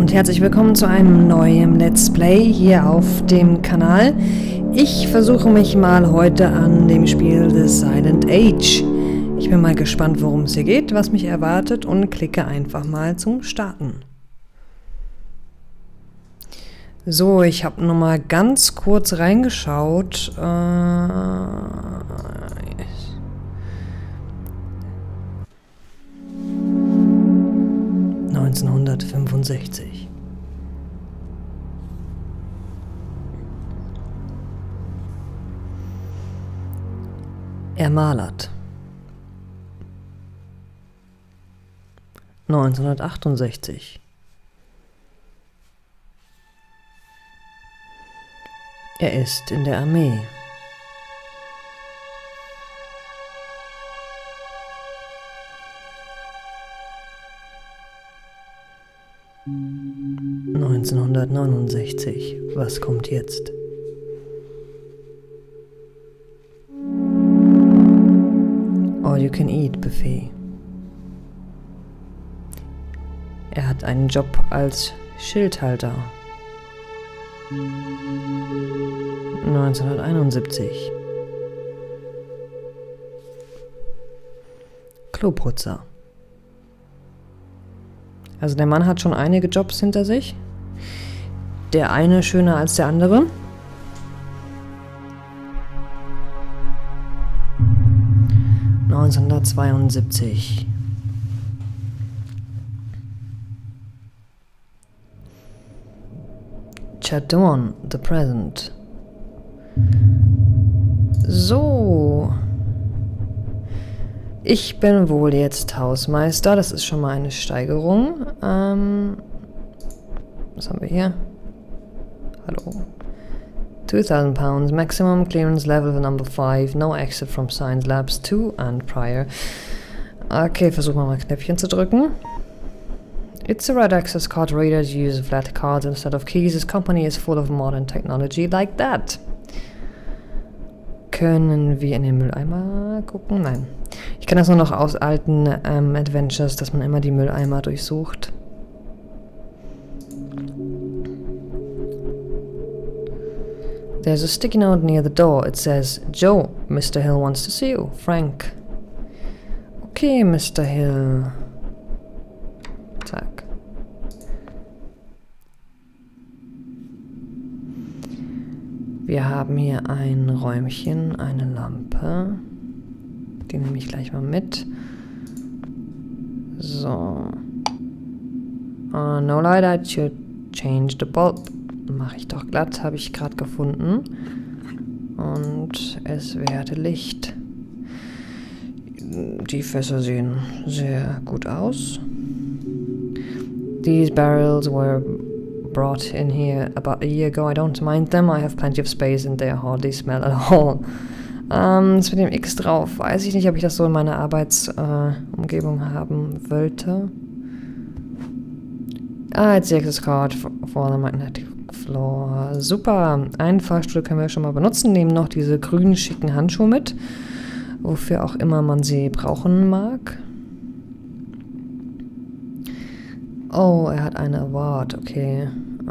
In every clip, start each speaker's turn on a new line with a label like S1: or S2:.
S1: und herzlich willkommen zu einem neuen Let's Play hier auf dem Kanal. Ich versuche mich mal heute an dem Spiel The Silent Age. Ich bin mal gespannt, worum es hier geht, was mich erwartet und klicke einfach mal zum Starten. So, ich habe noch mal ganz kurz reingeschaut. 1965. Er malert. 1968. Er ist in der Armee. 1969. Was kommt jetzt? All-You-Can-Eat-Buffet. Er hat einen Job als Schildhalter. 1971. Kloputzer. Also der Mann hat schon einige Jobs hinter sich. Der eine schöner als der andere. (1972) Chad Dawn, The Present. So. Ich bin wohl jetzt Hausmeister. Das ist schon mal eine Steigerung. Was haben wir hier? Hallo. 2000 pounds. Maximum clearance level number 5. No exit from science labs 2 and prior. Okay, versuchen wir mal Knöpfchen zu drücken. It's a red access card reader to use flat cards instead of keys. This company is full of modern technology like that. Können wir in den Mülleimer gucken? Nein. Ich kenne das nur noch aus alten Adventures, dass man immer die Mülleimer durchsucht. There's a sticky note near the door. It says, Joe, Mr. Hill wants to see you. Frank. Okay, Mr. Hill. Zack. Wir haben hier ein Räumchen, eine Lampe. Die nehme ich gleich mal mit. So. No light, I should change the bulb. Mache ich doch glatt, habe ich gerade gefunden. Und es werde Licht. Die Fässer sehen sehr gut aus. These barrels were brought in here about a year ago. I don't mind them. I have plenty of space and they hardly smell at all. Das mit dem X drauf. Weiß ich nicht, ob ich das so in meiner Arbeitsumgebung haben wollte. It's the access card for the magnetic floor. Super. Einen Fahrstuhl können wir schon mal benutzen. Nehmen noch diese grünen, schicken Handschuhe mit. Wofür auch immer man sie brauchen mag. Oh, er hat eine Award. Okay.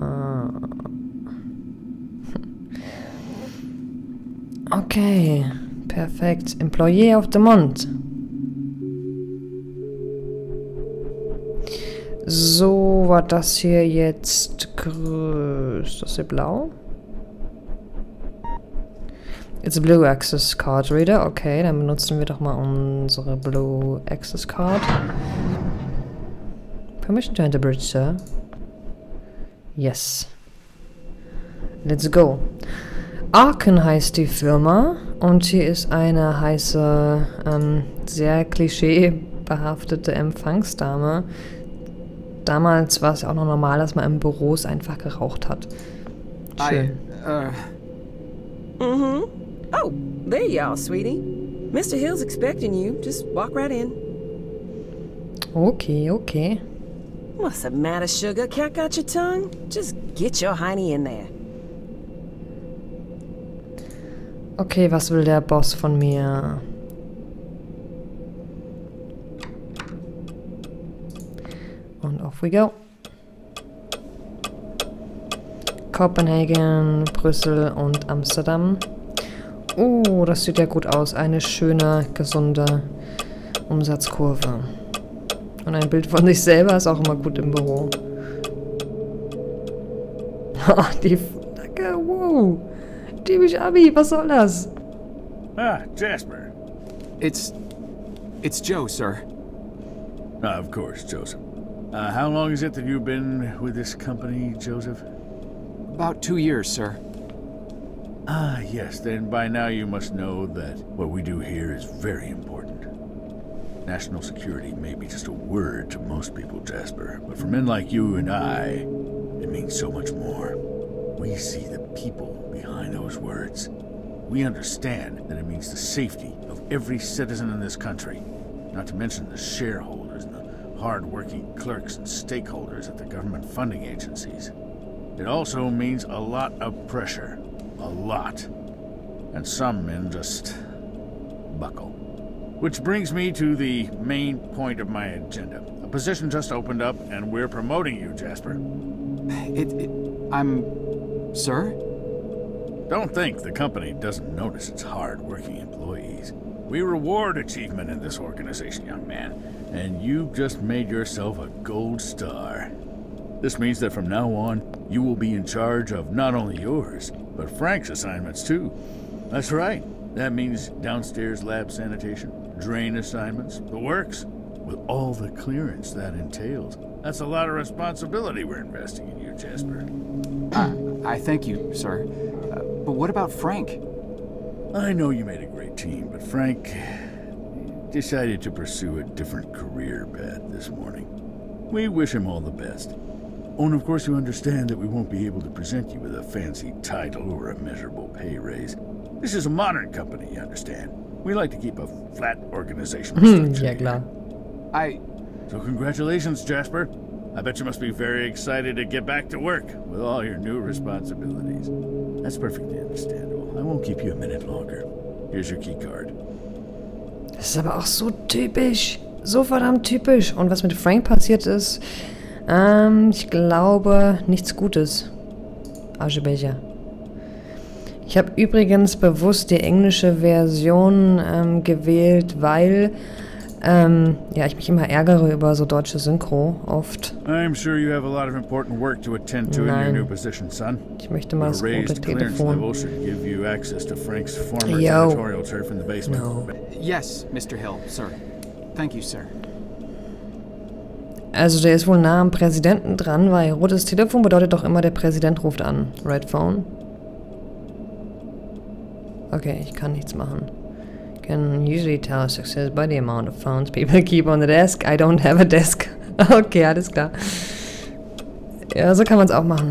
S1: Okay. Perfekt. Employee of the Month. So, war das hier jetzt ist das hier blau? It's a blue access card reader. Okay, dann benutzen wir doch mal unsere blue access card. Permission to enter bridge, sir. Yes. Let's go. Arken heißt die Firma und hier ist eine heiße, sehr klischeebehaftete Empfangsdame. Damals war es auch noch normal, dass man in Büros einfach geraucht hat. Schön.
S2: Oh, there you are, sweetie. Mr. Hill's expecting you. Just walk right in.
S1: Okay, okay.
S2: What's the matter, sugar? Cat got your tongue? Just get your hiney in there.
S1: Okay, was will der Boss von mir? Und off we go. Copenhagen, Brüssel und Amsterdam. Oh, das sieht ja gut aus. Eine schöne, gesunde Umsatzkurve. Und ein Bild von sich selber ist auch immer gut im Büro. Oh, die Flagge, wow. Typisch Abi, was soll das?
S3: Ah, Jasper.
S4: It's Joe, sir.
S3: Ah, of course, Joseph. How long is it that you've been with this company, Joseph?
S4: About 2 years, sir.
S3: Ah, yes, then by now you must know that what we do here is very important. National security may be just a word to most people, Jasper, but for men like you and I, it means so much more. We see the people behind those words. We understand that it means the safety of every citizen in this country, not to mention the shareholders and the hard-working clerks and stakeholders at the government funding agencies. It also means a lot of pressure. A lot. And some men just buckle. Which brings me to the main point of my agenda. A position just opened up, and we're promoting you, Jasper.
S4: Sir?
S3: Don't think the company doesn't notice its hard-working employees. We reward achievement in this organization, young man, and you've just made yourself a gold star. This means that from now on, you will be in charge of not only yours, but Frank's assignments too. That's right. That means downstairs lab sanitation, drain assignments, the works, with all the clearance that entails. That's a lot of responsibility we're investing in you, Jasper.
S4: I thank you, sir. But what about Frank?
S3: I know you made a great team, but Frank decided to pursue a different career path this morning. We wish him all the best. Oh, and of course you understand that we won't be able to present you with a fancy title or a measurable pay raise. This is a modern company, you understand. We like to keep a flat organizational structure.
S1: Ja, klar.
S3: So congratulations, Jasper. I bet you must be very excited to get back to work with all your new responsibilities. That's perfectly understandable. I won't keep you a minute longer. Here's your key card.
S1: Das ist aber auch so typisch. So verdammt typisch. Und was mit Frank passiert ist, ich glaube, nichts Gutes. Aschebecher. Ich habe übrigens bewusst die englische Version gewählt, weil ja, ich mich immer ärgere über so deutsche Synchro oft.
S3: I'm sure you have a lot of important work to attend to in your new position, son.
S1: Ich möchte mal das rote Telefon.
S3: Give you access to Frank's former
S1: Yo.
S3: editorial turf in the basement.
S1: No.
S4: Yes, Mr. Hill, sir. Thank you, sir.
S1: Also der ist wohl nah am Präsidenten dran, weil rotes Telefon bedeutet doch immer, der Präsident ruft an. Red Phone. Okay, ich kann nichts machen. Can usually tell success by the amount of phones people keep on the desk. I don't have a desk. Okay, alles klar. Ja, so kann man es auch machen.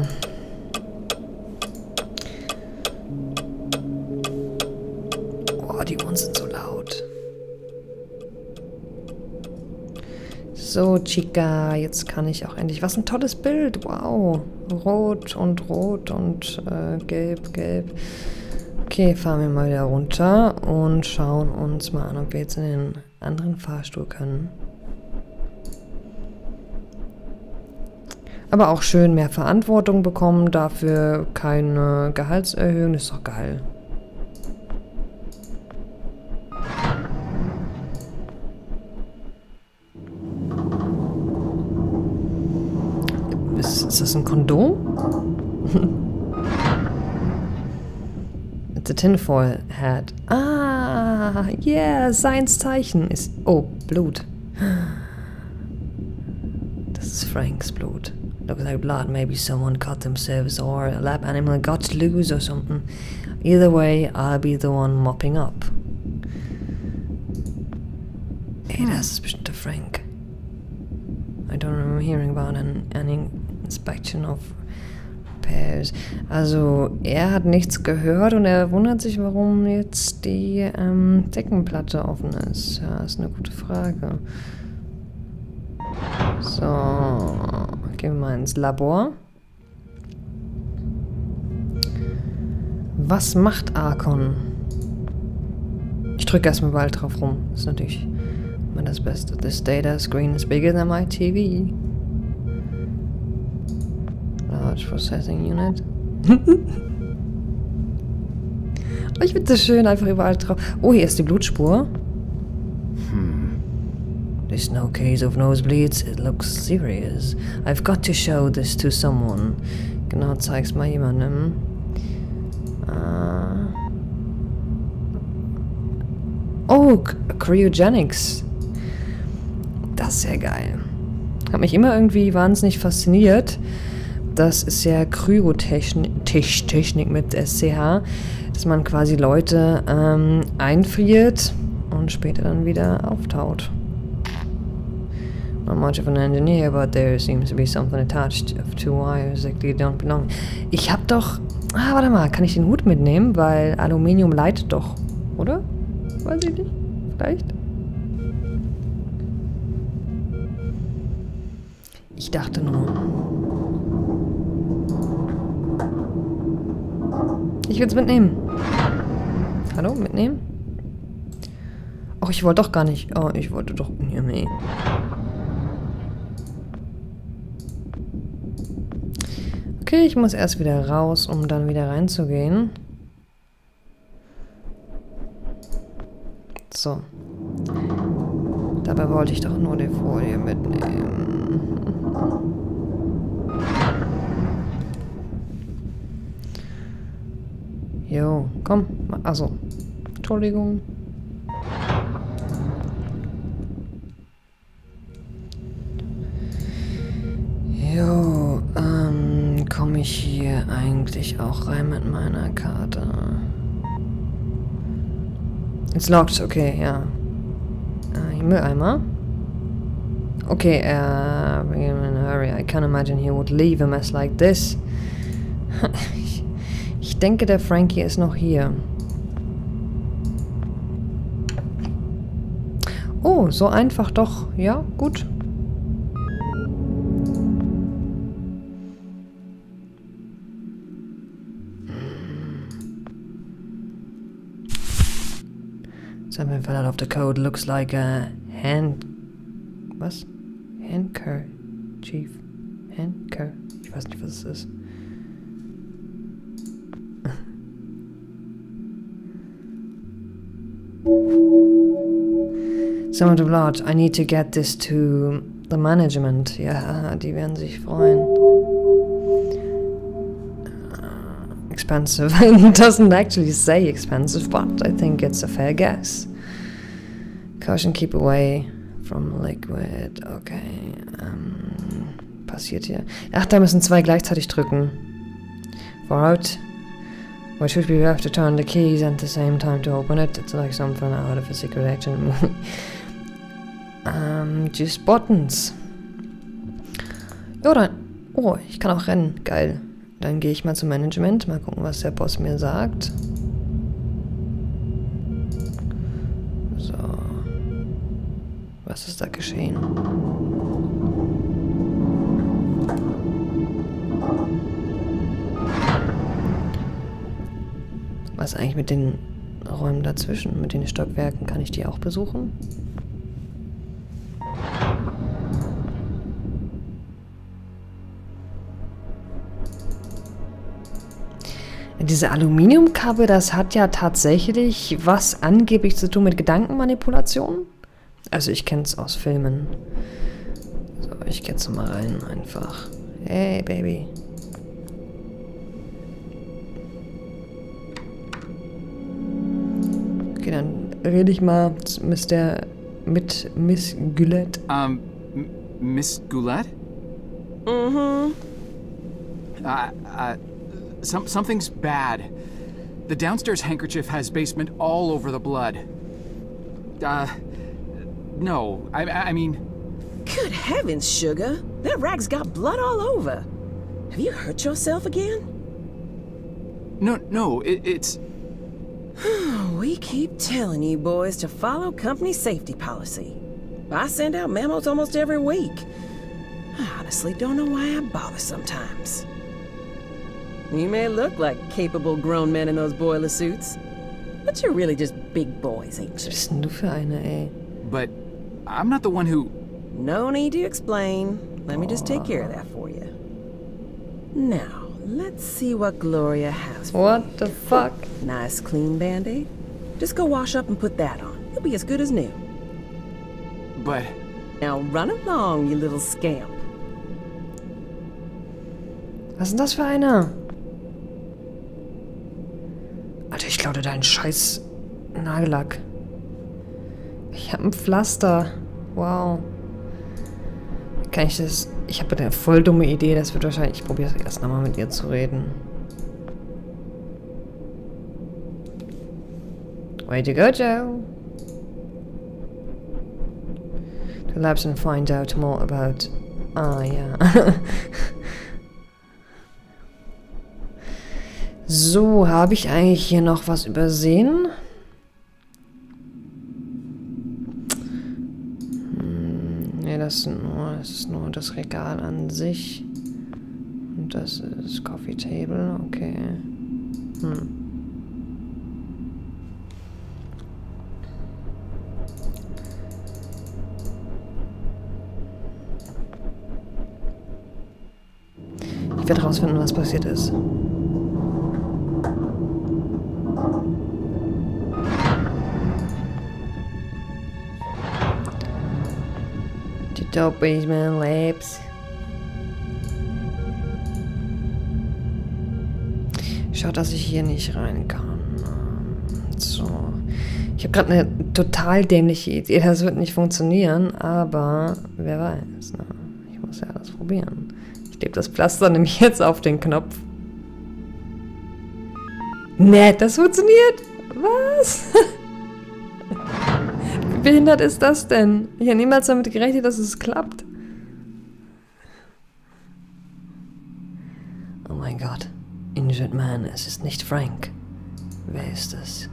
S1: Oh, die Ohren sind so laut. So, Chica, jetzt kann ich auch endlich... Was ein tolles Bild, wow. Rot und gelb, gelb. Okay, fahren wir mal wieder runter und schauen uns mal an, ob wir jetzt in den anderen Fahrstuhl können. Aber auch schön mehr Verantwortung bekommen, dafür keine Gehaltserhöhung, das ist doch geil. Ist das ein Kondom? It's a tinfoil hat. Ah, yeah, Seins Zeichen ist... Oh, Blut. Das ist Franks Blut. Looks like blood. Maybe someone cut themselves or a lab animal got loose or something. Either way, I'll be the one mopping up. Ey, das ist bestimmt der Frank. I don't remember hearing about an inspection of repairs. Also, er hat nichts gehört und er wundert sich, warum jetzt die Deckenplatte offen ist. Ja, ist eine gute Frage. So, gehen wir mal ins Labor. Was macht Archon? Ich drücke erstmal bald drauf rum. Das ist natürlich immer das Beste. This data screen is bigger than my TV. Large processing unit. Ich finde das schön, einfach überall drauf. Oh, hier ist die Blutspur. There's no case of nosebleeds. It looks serious. I've got to show this to someone. Genau, zeig's mal jemandem. Oh, Cryogenics. Das ist ja geil. Hat mich immer irgendwie wahnsinnig fasziniert. Das ist ja Kryotechnik mit SCH, dass man quasi Leute einfriert und später dann wieder auftaut. Not much of an engineer, but there seems to be something attached of two wires that clearly don't belong. Ich hab doch... Ah, warte mal, kann ich den Hut mitnehmen? Weil Aluminium leitet doch, oder? Weiß ich nicht. Vielleicht? Ich dachte nur. Ich will es mitnehmen. Hallo, mitnehmen? Ach, ich wollte doch gar nicht. Oh, ich wollte doch... Nee. Okay, ich muss erst wieder raus, um dann wieder reinzugehen. So. Dabei wollte ich doch nur die Folie mitnehmen. Jo, komm. Achso. Entschuldigung. Jo, komme ich hier eigentlich auch rein mit meiner Karte? It's locked, okay, ja. Mülleimer. Okay, bring him in a hurry. I can't imagine he would leave a mess like this. Ich denke, der Frankie ist noch hier. Oh, so einfach doch. Ja, gut. Something fell out of the code. Looks like a was? Handkerchief. Ich weiß nicht, was es ist. Some of the blood. I need to get this to the management. Ja, die werden sich freuen. Expensive. It doesn't actually say expensive, but I think it's a fair guess. Caution, keep away from liquid. Okay. Passiert hier. Ach, da müssen zwei gleichzeitig drücken. Forward. Why should we have to turn the keys at the same time to open it? It's like something out of a secret action movie. Just buttons. Jo, dann. Oh, ich kann auch rennen. Geil. Dann gehe ich mal zum Management. Mal gucken, was der Boss mir sagt. So. Was ist da geschehen? Was eigentlich mit den Räumen dazwischen, mit den Stockwerken? Kann ich die auch besuchen? Diese Aluminiumkappe, das hat ja tatsächlich was angeblich zu tun mit Gedankenmanipulation. Also ich kenne es aus Filmen. So, ich gehe jetzt mal rein einfach. Hey, Baby. Okay, dann rede ich mal mit Miss Goulet.
S4: Miss Goulet? Something's bad. The downstairs handkerchief has basement all over the blood. No, I mean...
S2: Good heavens, Sugar. That rag's got blood all over. Have you hurt yourself again?
S4: No, it's...
S2: We keep telling you boys to follow company safety policy. I send out memos almost every week. I honestly don't know why I bother sometimes. You may look like capable grown men in those boiler suits, but you're really just big boys, ain't
S1: Was
S2: you?
S1: bist denn du für eine, ey?
S4: But I'm not the one who...
S2: No need to explain. Let me just take care of that for you. Now, Let's see what Gloria has for
S1: What
S2: you.
S1: the fuck?
S2: Nice clean band-aid. Just go wash up and put that on. It'll be as good as new.
S4: But
S2: Now run along, you little scamp.
S1: Was ist denn das für einer? Alter, ich klaute deinen scheiß Nagellack. Ich habe ein Pflaster. Wow. Kann ich das... Ich habe eine voll dumme Idee. Das wird wahrscheinlich... Ich probiere es erst nochmal mit ihr zu reden. Way to go, Joe. Du bleibst and find out more about... Ah, ja. So, habe ich eigentlich hier noch was übersehen? Ne, das ist nur das Regal an sich. Und das ist Coffee Table, okay. Ich werde rausfinden, was passiert ist. Die Dope Basement Labs. Schaut, dass ich hier nicht rein kann. So. Ich habe gerade eine total dämliche Idee. Das wird nicht funktionieren, aber wer weiß. Ne? Ich muss ja alles probieren. Ich lebe das Pflaster nämlich jetzt auf den Knopf. Nett, das funktioniert. Was? Wie behindert ist das denn? Ich habe niemals damit gerechnet, dass es klappt. Oh mein Gott. Injured Man, es ist nicht Frank. Wer ist es?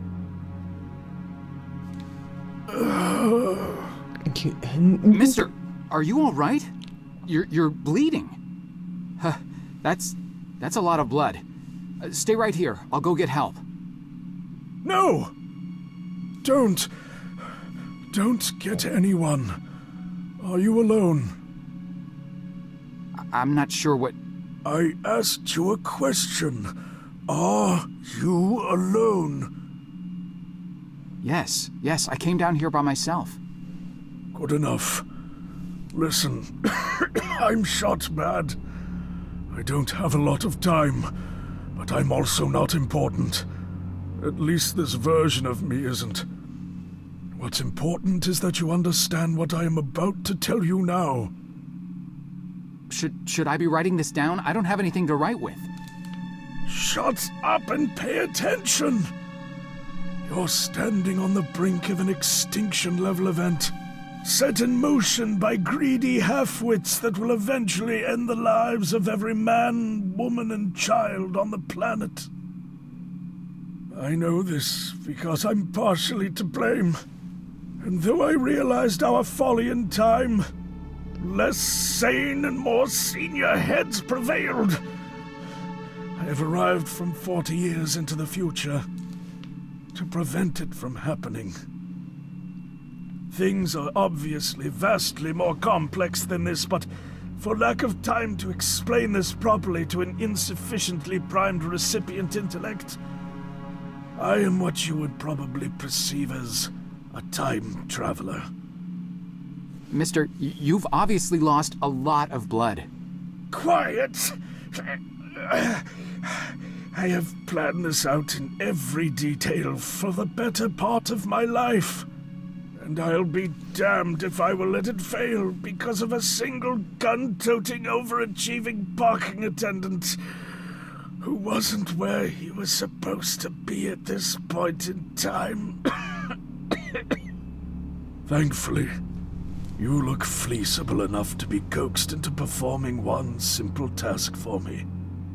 S4: Mister, are you all right? You're bleeding. That's a lot of blood. Stay right here. I'll go get help.
S5: No! Don't get anyone. Are you alone?
S4: I'm not sure what...
S5: I asked you a question. Are you alone?
S4: Yes, I came down here by myself.
S5: Good enough. Listen, I'm shot bad. I don't have a lot of time, but I'm also not important. At least this version of me isn't. What's important is that you understand what I am about to tell you now.
S4: Should I be writing this down? I don't have anything to write with.
S5: Shut up and pay attention! You're standing on the brink of an extinction-level event, set in motion by greedy half-wits that will eventually end the lives of every man, woman, and child on the planet. I know this because I'm partially to blame. And though I realized our folly in time, less sane and more senior heads prevailed. I have arrived from 40 years into the future to prevent it from happening. Things are obviously vastly more complex than this, but for lack of time to explain this properly to an insufficiently primed recipient intellect, I am what you would probably perceive as a time traveler.
S4: Mister, you've obviously lost a lot of blood.
S5: Quiet! I have planned this out in every detail for the better part of my life. And I'll be damned if I will let it fail because of a single gun-toting, overachieving parking attendant who wasn't where he was supposed to be at this point in time. Thankfully, you look fleeceable enough to be coaxed into performing one simple task for me.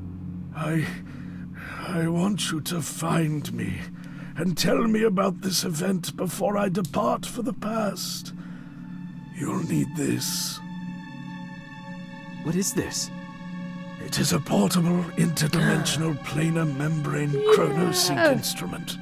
S5: I want you to find me and tell me about this event before I depart for the past. You'll need this.
S4: What is this?
S5: It is a portable, interdimensional planar membrane chronosync instrument.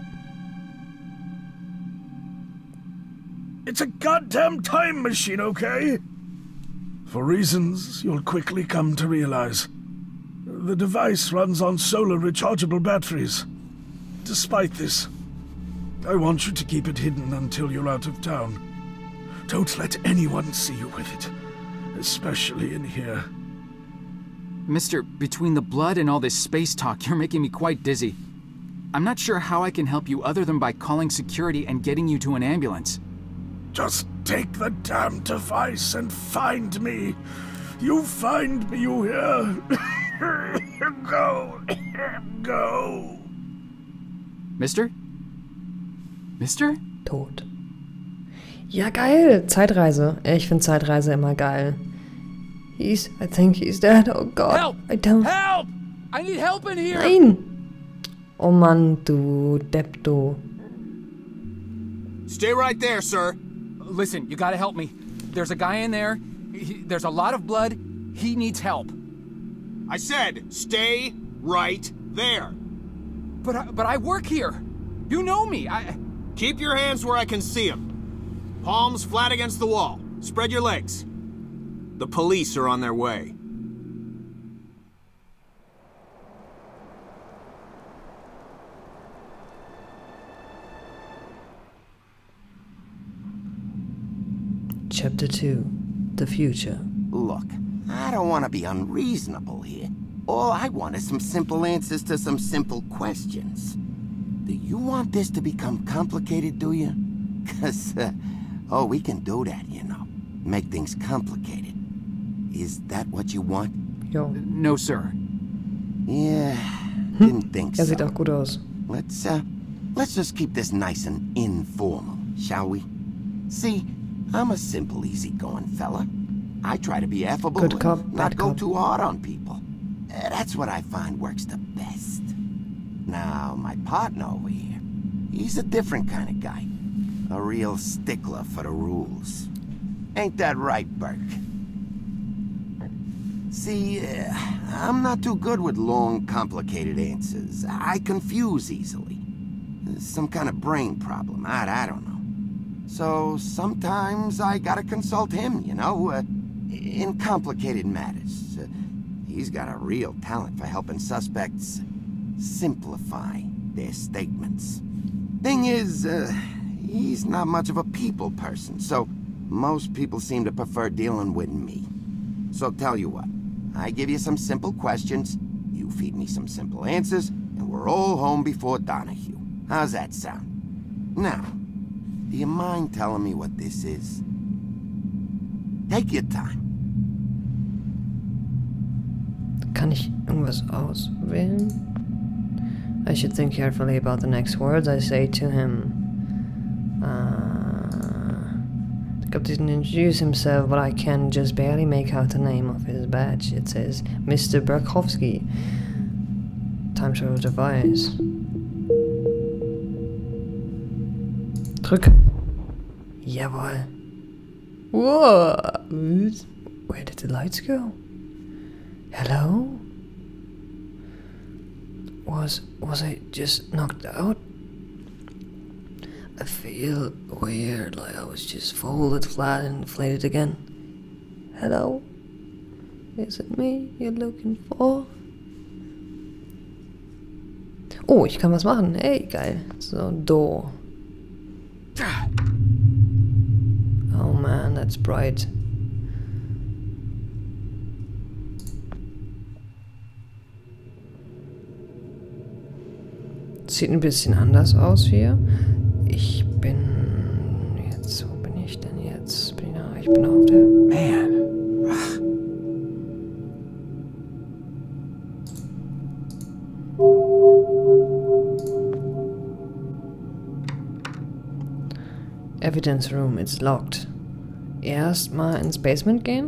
S5: It's a goddamn time machine, okay? For reasons you'll quickly come to realize. The device runs on solar rechargeable batteries. Despite this, I want you to keep it hidden until you're out of town. Don't let anyone see you with it, especially in here.
S4: Mister, between the blood and all this space talk, you're making me quite dizzy. I'm not sure how I can help you other than by calling security and getting you to an ambulance.
S5: Just take the damn device and find me. You find me, you hear? Go. Go.
S4: Mister? Mister?
S1: Tot. Ja, geil. Zeitreise. Ich finde Zeitreise immer geil. I think he's dead. Oh God.
S4: Help!
S1: I don't...
S4: Help! I need help in here!
S1: Nein! Oh Mann, du Depp, du.
S6: Stay right there, sir.
S4: Listen, you gotta help me. There's a guy in there. There's a lot of blood. He needs help.
S6: I said, stay right there.
S4: But I work here. You know me.
S6: Keep your hands where I can see them. Palms flat against the wall. Spread your legs. The police are on their way.
S1: Chapter 2. The Future.
S7: Look, I don't want to be unreasonable here. All I want is some simple answers to some simple questions. Do you want this to become complicated, do you? 'Cause, oh, we can do that, you know. Make things complicated. Is that what you want?
S1: Jo.
S4: No, sir.
S7: Yeah, didn't think so.
S1: Sieht auch gut aus.
S7: Let's just keep this nice and informal, shall we? See, I'm a simple, easygoing fella. I try to be affable
S1: Good cop,
S7: and
S1: bad
S7: not go
S1: cop.
S7: too hard on people. That's what I find works the best. Now, my partner over here, he's a different kind of guy. A real stickler for the rules. Ain't that right, Burke? See, I'm not too good with long, complicated answers. I confuse easily. Some kind of brain problem, I don't know. So sometimes I gotta consult him, you know, in complicated matters. He's got a real talent for helping suspects simplify their statements. Thing is, he's not much of a people person, so most people seem to prefer dealing with me. So tell you what, I give you some simple questions, you feed me some simple answers, and we're all home before Donahue. How's that sound? Now, do you mind telling me what this is? Take your time.
S1: Kann ich irgendwas auswählen? I should think carefully about the next words I say to him. The captain introduced himself, but I can just barely make out the name of his badge. It says Mr. Berkowski. Time travel device. Drück. Jawohl. Whoa. Where did the lights go? Hello? Was I just knocked out? I feel weird, like I was just folded flat and inflated again. Hello? Is it me you're looking for? Oh, ich kann was machen. Hey, geil. So, door. Oh man, that's bright. Sieht ein bisschen anders aus hier. Ich bin jetzt, wo bin ich denn jetzt? Ich bin auf der...
S4: Man.
S1: Evidence room, it's locked. Erstmal ins Basement gehen?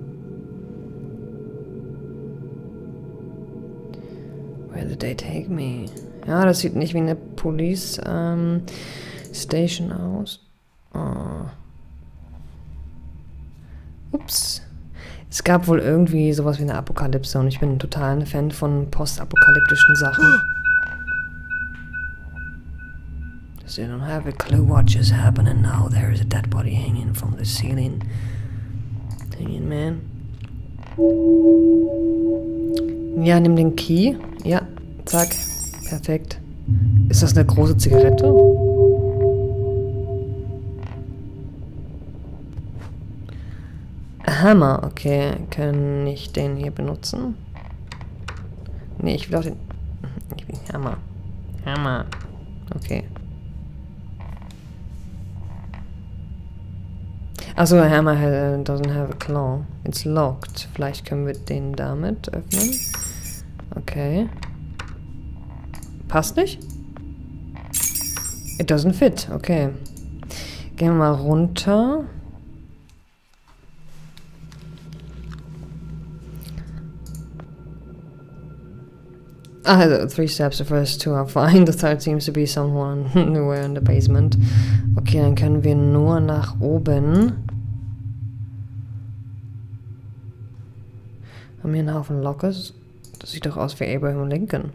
S1: Where did they take me? Ja, das sieht nicht wie eine Police Station aus. Oh. Ups. Es gab wohl irgendwie sowas wie eine Apokalypse und ich bin total ein Fan von postapokalyptischen Sachen. So you don't have a clue what just happened and now there is a dead body hanging from the ceiling. Hanging man. Ja, nimm den Key. Ja, zack. Perfekt. Ist das eine große Zigarette? Hammer. Okay, kann ich den hier benutzen? Nee, ich will auch den... Ich will Hammer. Hammer. Okay. Also, Hammer doesn't have a claw. It's locked. Vielleicht können wir den damit öffnen. Okay. Passt nicht? It doesn't fit. Okay. Gehen wir mal runter. The 3 steps, the first 2 are fine, the third seems to be somewhere in the basement. Okay, dann können wir nur nach oben. Haben wir einen Haufen Lockers? Das sieht doch aus wie Abraham Lincoln.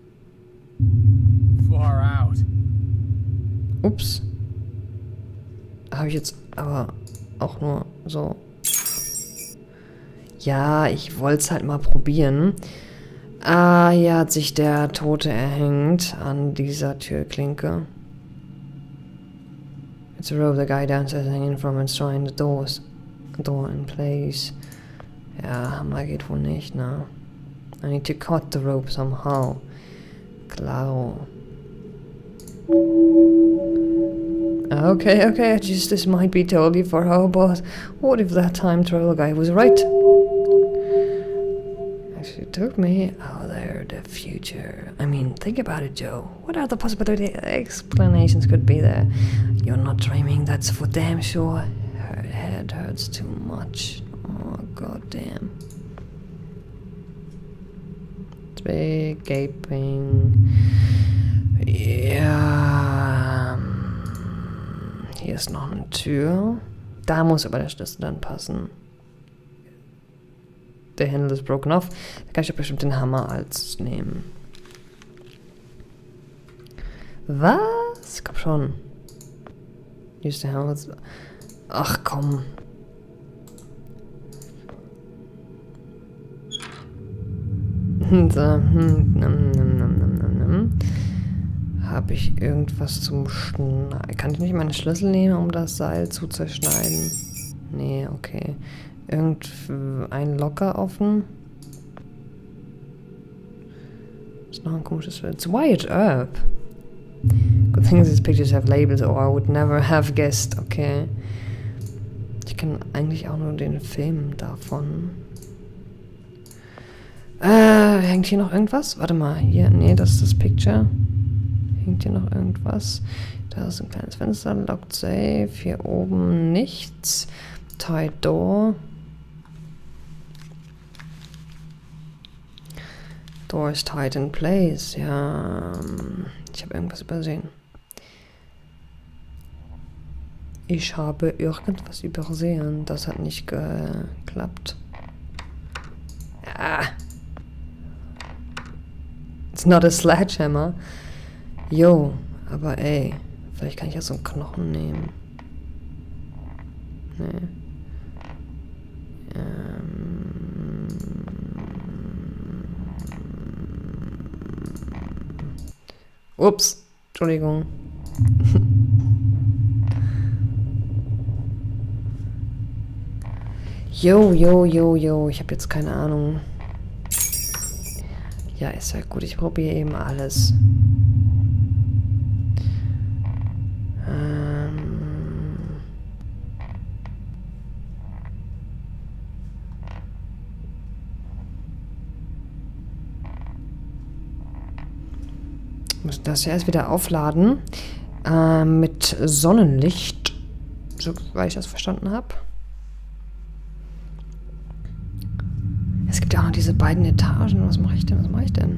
S4: Far out.
S1: Ups. Habe ich jetzt aber auch nur so... Ja, ich wollte es halt mal probieren. Ah, hier hat sich der Tote erhängt an dieser Türklinke. It's a rope the guy downstairs hanging from and trying the door in place. Ja, Hammer geht wohl nicht, ne? I need to cut the rope somehow. Claro. Okay, this might be totally for her, but what if that time travel guy was right? Actually took me out there, the future. I mean, think about it, Joe. What other possible explanations could be there? You're not dreaming, that's for damn sure. Her head hurts too much. Oh, goddamn. Big gaping. Ja. Hier ist noch eine Tür. Da muss aber der Schlüssel dann passen. Der Handle ist broken off. Da kann ich doch bestimmt den Hammer als nehmen. Was? Komm schon. Use the hammer. Ach komm. So. Habe ich irgendwas zum Schneiden? Kann ich nicht meine Schlüssel nehmen, um das Seil zu zerschneiden? Nee, okay. Ein Locker offen. Ist noch ein komisches Wort. It's Wyatt Earp. Good thing these pictures have labels or I would never have guessed. Okay. Ich kenne eigentlich auch nur den Film davon. Hängt hier noch irgendwas? Warte mal, hier, nee, das ist das Picture. Hängt hier noch irgendwas? Da ist ein kleines Fenster, locked safe, hier oben nichts. Tied door. Door is tied in place, ja. Ich habe irgendwas übersehen. Ich habe irgendwas übersehen. Das hat nicht geklappt. Ja. It's not a sledgehammer. Yo, aber ey, vielleicht kann ich ja so einen Knochen nehmen. Nee. Ups, Entschuldigung. Yo, ich habe jetzt keine Ahnung. Ja, ist ja gut, ich probiere eben alles. Muss das ja erst wieder aufladen. Mit Sonnenlicht. Soweit ich das verstanden habe. Es gibt ja auch noch diese beiden Etagen. Was mache ich denn?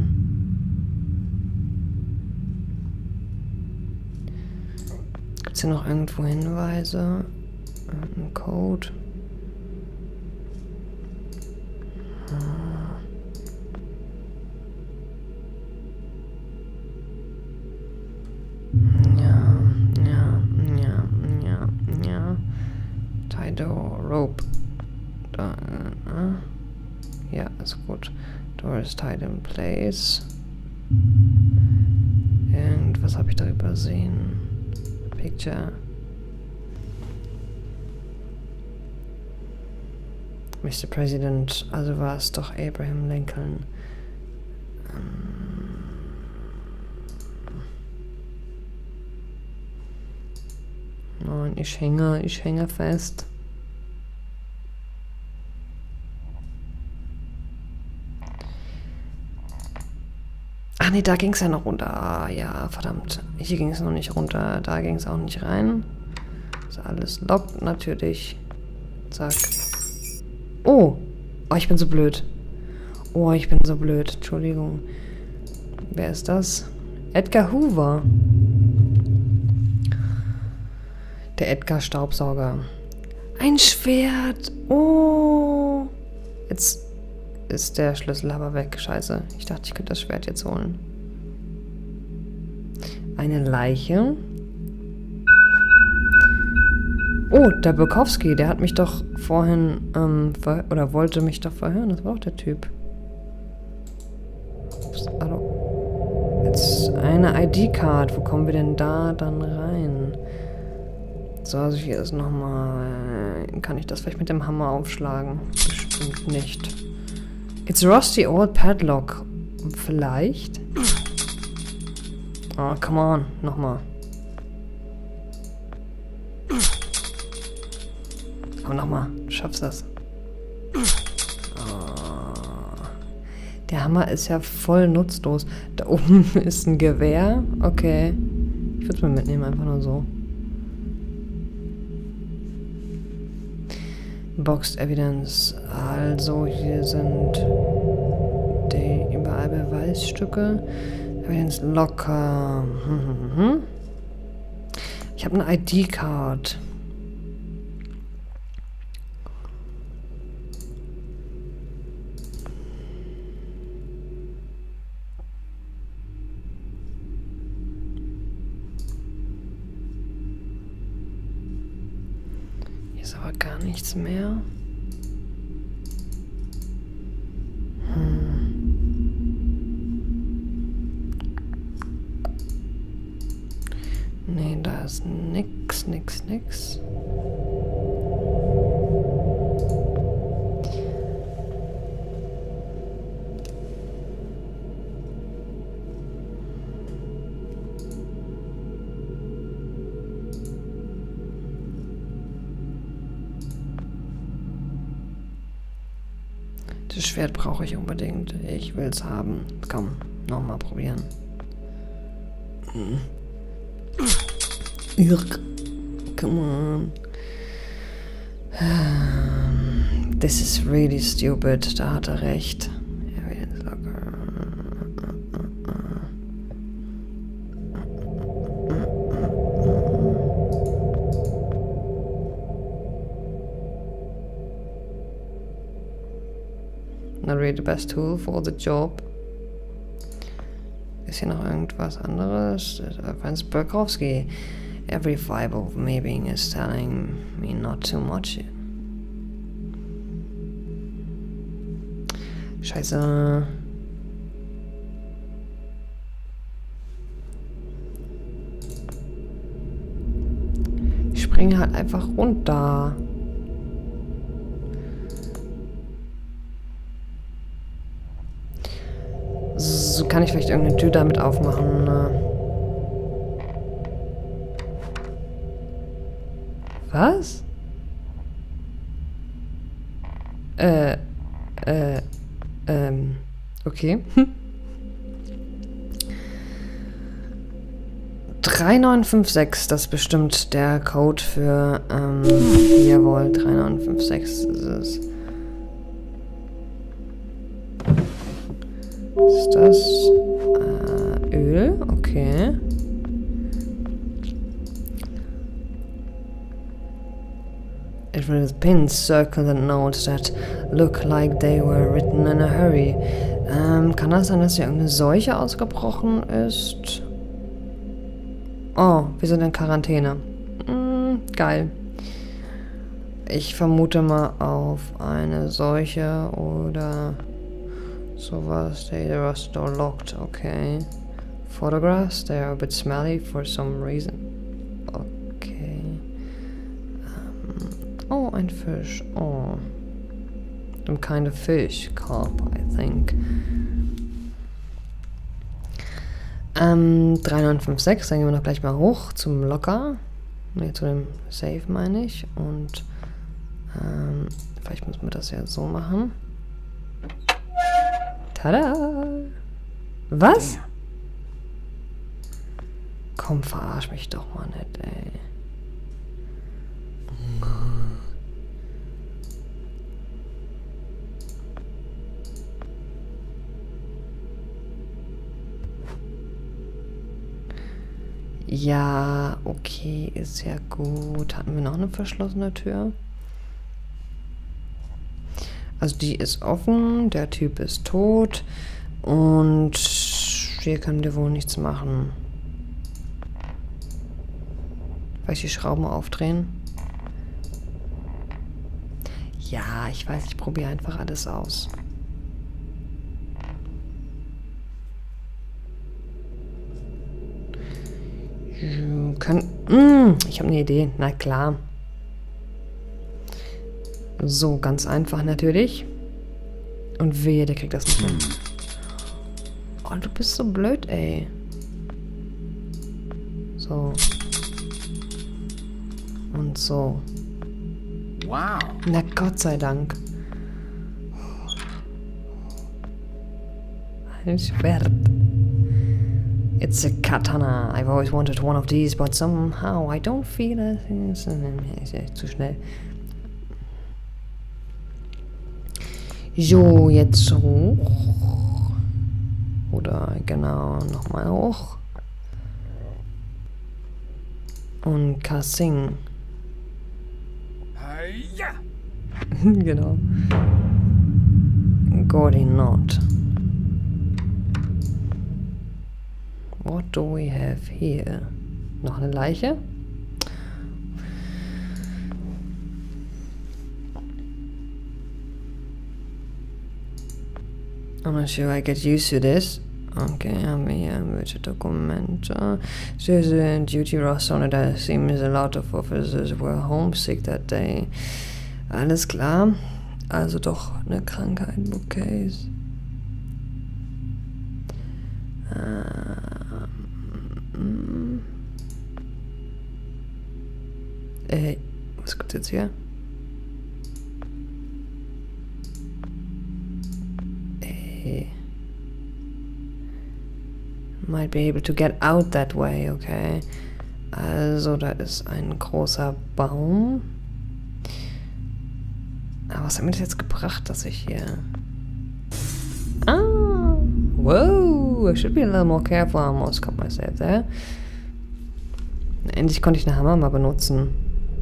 S1: Gibt es hier noch irgendwo Hinweise? Ein Code? Ja. Tie door, rope. Da, ja, ist gut. Door is tied in place. Irgendwas habe ich da übersehen. Picture. Mr. President, also war es doch Abraham Lincoln. Nein, ich hänge fest. Ach nee, da ging es ja noch runter. Ah, ja, verdammt. Hier ging es noch nicht runter. Da ging es auch nicht rein. Ist alles locked natürlich. Zack. Oh. Oh, ich bin so blöd. Oh, ich bin so blöd. Entschuldigung. Wer ist das? Edgar Hoover. Der Edgar Staubsauger. Ein Schwert. Oh. Jetzt ist der Schlüssel aber weg. Scheiße. Ich dachte, ich könnte das Schwert jetzt holen. Eine Leiche. Oh, der Bukowski, der hat mich doch vorhin, oder wollte mich doch verhören. Das war auch der Typ. Ups, hallo. Jetzt eine ID-Card. Wo kommen wir denn da dann rein? So, also hier ist nochmal... Kann ich das vielleicht mit dem Hammer aufschlagen? Bestimmt nicht. It's rusty old padlock. Vielleicht? Oh, come on. Nochmal. Komm nochmal. Du schaffst das. Oh. Der Hammer ist ja voll nutzlos. Da oben ist ein Gewehr. Okay. Ich würde es mal mitnehmen, einfach nur so. Boxed Evidence. Also hier sind die überall Beweisstücke. Evidence locker. Ich habe eine ID-Card. Hier ist aber gar nichts mehr. Nee, da ist nix. Das Schwert brauche ich unbedingt. Ich will es haben. Komm, nochmal probieren. Come on. This is really stupid. Da hat er recht. Not really the best tool for the job. Ist hier noch irgendwas anderes? Franz Bukowski. Every fiber of me being is telling me not too much. Scheiße. Ich springe halt einfach runter. So kann ich vielleicht irgendeine Tür damit aufmachen. Was? Okay. 3956, das ist bestimmt der Code für, jawohl, 3956 ist es. Was ist das? Öl, okay. It with pins circle the notes that look like they were written in a hurry. Kann das sein, dass hier irgendeine Seuche ausgebrochen ist? Oh, wir sind in Quarantäne. Geil. Ich vermute mal auf eine Seuche oder Sowas, they are still locked, okay. Photographs, they are a bit smelly for some reason. Okay. Oh, ein Fisch. Oh. Some kind of fish. Carp, I think. 3956, dann gehen wir noch gleich mal hoch zum Locker. Ne, zu dem Safe meine ich. Und vielleicht müssen wir das ja so machen. Tada! Was?
S4: Damn.
S1: Komm, verarsch mich doch mal nicht, ey. Ja, okay, ist ja gut. Hatten wir noch eine verschlossene Tür? Also die ist offen, der Typ ist tot und hier können wir wohl nichts machen. Vielleicht die Schrauben aufdrehen? Ja, ich weiß, ich probiere einfach alles aus. Ich habe eine Idee. Na klar. So, ganz einfach natürlich. Und wehe, der kriegt das nicht hin. Oh, du bist so blöd, ey. So. Und so.
S4: Wow.
S1: Na Gott sei Dank. Ein Schwert. It's a katana. I've always wanted one of these, but somehow I don't feel it. Zu schnell. So, jetzt hoch. Oder genau, nochmal hoch. Und Kassing.
S4: Ja.
S1: Genau. Gordy Knot. What do we have here? Noch eine Leiche? I'm not sure I get used to this. Okay, haben wir hier welche Dokumente. There's a duty roster on it. There seems a lot of officers were homesick that day. Alles klar. Also doch eine Krankheit, Bouquets. Was gibt's jetzt hier? Might be able to get out that way, okay. Also, da ist ein großer Baum. Aber was hat mir das jetzt gebracht, dass ich hier... Ah! Whoa! I should be a little more careful. I almost got myself there. Endlich konnte ich einen Hammer mal benutzen.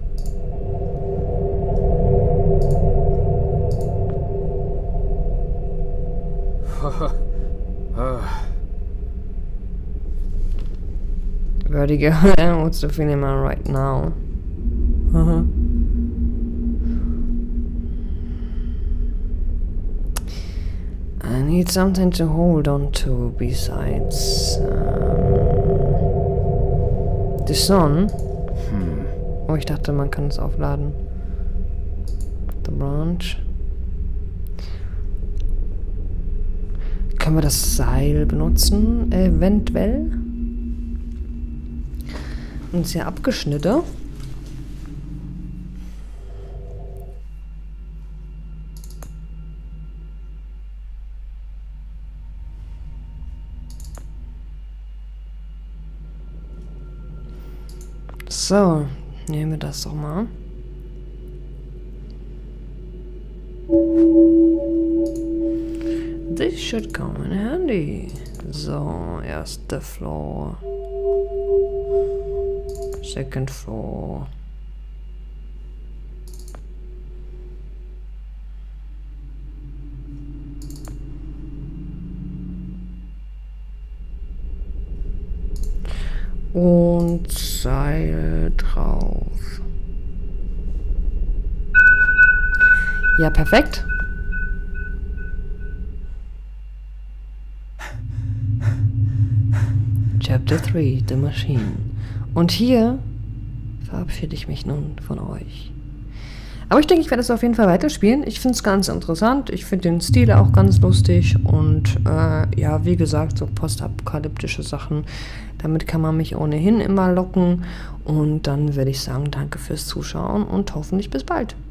S1: Vertigo. What's the feeling I'm right now? I need something to hold on to besides the sun. Oh, ich dachte, man kann es aufladen. The branch. Können wir das Seil benutzen? Eventuell. Und ist ja abgeschnitten. So, nehmen wir das doch mal. This should come in handy. So, erster Floor. Second floor. Und Seil drauf. Ja, perfekt. Chapter 3, The Machine. Und hier verabschiede ich mich nun von euch. Aber ich denke, ich werde es auf jeden Fall weiterspielen. Ich finde es ganz interessant. Ich finde den Stil auch ganz lustig. Und ja, wie gesagt, so postapokalyptische Sachen, damit kann man mich ohnehin immer locken. Und dann würde ich sagen, danke fürs Zuschauen und hoffentlich bis bald.